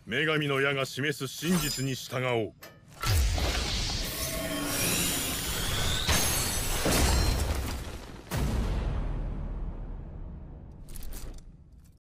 女神の矢が示す真実に従おう。